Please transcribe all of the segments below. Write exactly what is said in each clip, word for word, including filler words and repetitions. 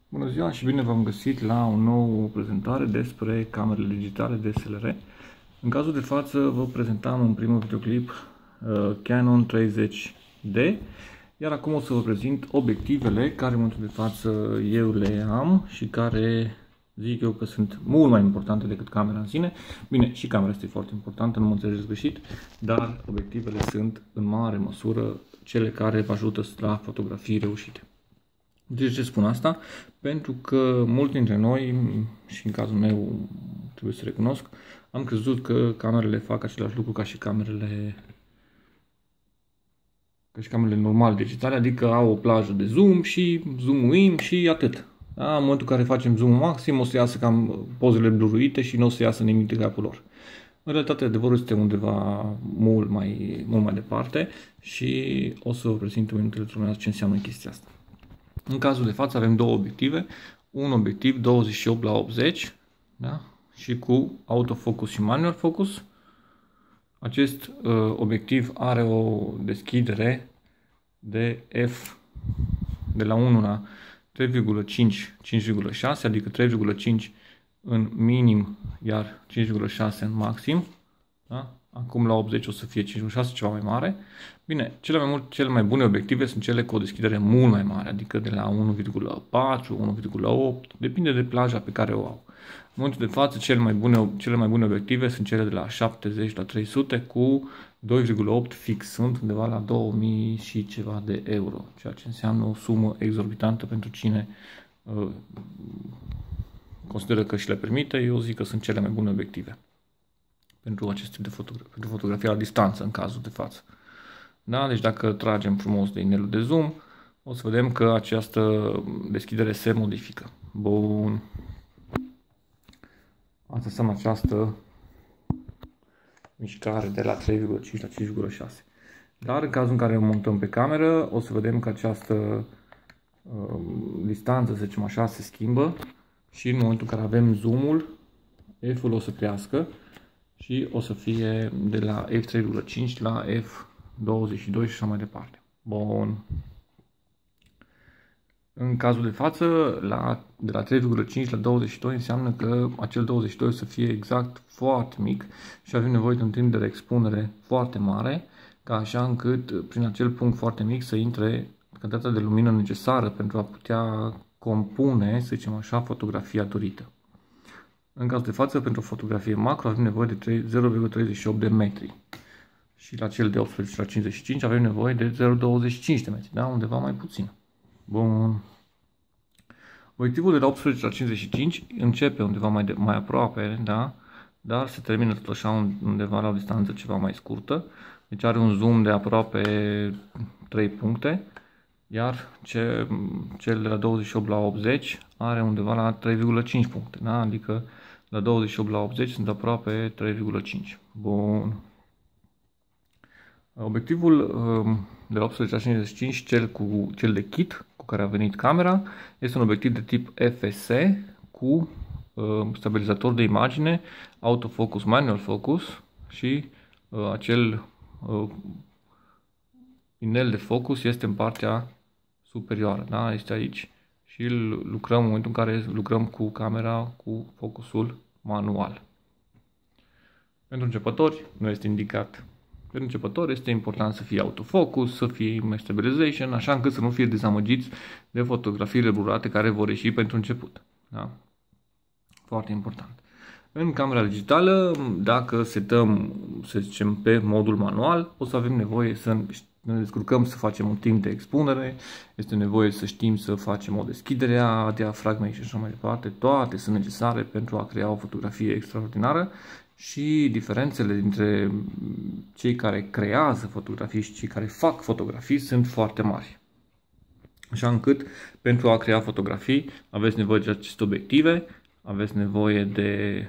Bună ziua și bine v-am găsit la o nouă prezentare despre camerele digitale D S L R. În cazul de față vă prezentam în primul videoclip uh, Canon treizeci D, iar acum o să vă prezint obiectivele care în momentul de față eu le am și care zic eu că sunt mult mai importante decât camera în sine. Bine, și camera este foarte importantă, nu mă înțelegeți greșit, dar obiectivele sunt în mare măsură cele care vă ajută la fotografii reușite. De ce spun asta? Pentru că mulți dintre noi, și în cazul meu trebuie să recunosc, am crezut că camerele fac același lucru ca și camerele ca și camerele normale digitale, adică au o plajă de zoom și zoom-uim și atât. Da? În momentul în care facem zoom maxim o să iasă cam pozele bluruite și nu o să iasă nimic de capul lor. În realitate adevărul este undeva mult mai, mult mai departe și o să vă prezint în minutele următoare ce înseamnă chestia asta. În cazul de față avem două obiective, un obiectiv douăzeci și opt la optzeci, da? Și cu autofocus și manual focus. Acest uh, obiectiv are o deschidere de f de la unu la trei virgulă cinci, cinci virgulă șase, adică trei virgulă cinci în minim, iar cinci virgulă șase în maxim. Da? Acum la optzeci o să fie cinci virgulă șase, ceva mai mare. Bine, cele mai, mult, cele mai bune obiective sunt cele cu o deschidere mult mai mare, adică de la unu virgulă patru, unu virgulă opt, depinde de plaja pe care o au. În momentul de față, cele mai bune, cele mai bune obiective sunt cele de la șaptezeci la trei sute cu doi virgulă opt fix, sunt undeva la două mii și ceva de euro, ceea ce înseamnă o sumă exorbitantă pentru cine uh, consideră că și le permite. Eu zic că sunt cele mai bune obiective pentru aceste de fotogra pentru fotografia la distanță în cazul de față. Da? Deci dacă tragem frumos de inelul de zoom, o să vedem că această deschidere se modifică. Bun. Asta înseamnă această mișcare de la trei virgulă cinci la cinci virgulă șase. Dar în cazul în care o montăm pe cameră, o să vedem că această uh, distanță, să zicem așa, se schimbă și în momentul în care avem zoom-ul, F-ul o să crească și o să fie de la f trei virgulă cinci la f douăzeci și doi și așa mai departe. Bun. În cazul de față, la, de la trei virgulă cinci la douăzeci și doi înseamnă că acel douăzeci și doi o să fie exact foarte mic și avem nevoie de un timp de expunere foarte mare, ca așa încât prin acel punct foarte mic să intre cantitatea de lumină necesară pentru a putea compune, să zicem așa, fotografia dorită. În cazul de față, pentru o fotografie macro avem nevoie de zero virgulă treizeci și opt de metri. Și la cel de optsprezece la cincizeci și cinci avem nevoie de zero virgulă douăzeci și cinci de metri, da? Undeva mai puțin. Bun. Obiectivul de la optsprezece la cincizeci și cinci începe undeva mai, de, mai aproape, da? Dar se termină tot așa undeva la o distanță ceva mai scurtă. Deci are un zoom de aproape trei puncte, iar ce, cel de la douăzeci și opt la optzeci are undeva la trei virgulă cinci puncte, da? Adică la douăzeci și opt la optzeci sunt aproape trei virgulă cinci. Bun. Obiectivul de la optsprezece la cincizeci și cinci, cel, cu, cel de kit cu care a venit camera, este un obiectiv de tip F S cu uh, stabilizator de imagine, autofocus, manual focus și uh, acel uh, inel de focus este în partea superioară, da? Este aici și îl lucrăm în momentul în care lucrăm cu camera cu focusul manual. Pentru începători nu este indicat. Pentru începători este important să fie autofocus, să fie image stabilization, așa încât să nu fie dezamăgiți de fotografiile blurate care vor ieși pentru început. Da? Foarte important. În camera digitală, dacă setăm, să zicem, pe modul manual, o să avem nevoie să ne descurcăm să facem un timp de expunere, este nevoie să știm să facem o deschidere a diafragmei și așa mai departe. Toate sunt necesare pentru a crea o fotografie extraordinară. Și diferențele dintre cei care creează fotografii și cei care fac fotografii sunt foarte mari. Așa încât pentru a crea fotografii aveți nevoie de aceste obiective, aveți nevoie de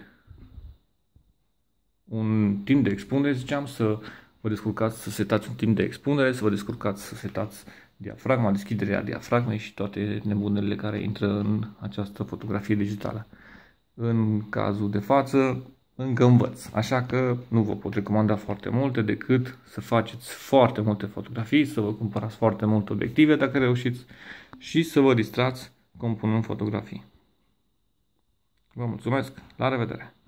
un timp de expunere, ziceam, să vă descurcați să setați un timp de expunere, să vă descurcați să setați diafragma, deschiderea diafragmei și toate nebunele care intră în această fotografie digitală. În cazul de față, încă învăț, așa că nu vă pot recomanda foarte multe decât să faceți foarte multe fotografii, să vă cumpărați foarte multe obiective dacă reușiți și să vă distrați compunând fotografii. Vă mulțumesc, la revedere!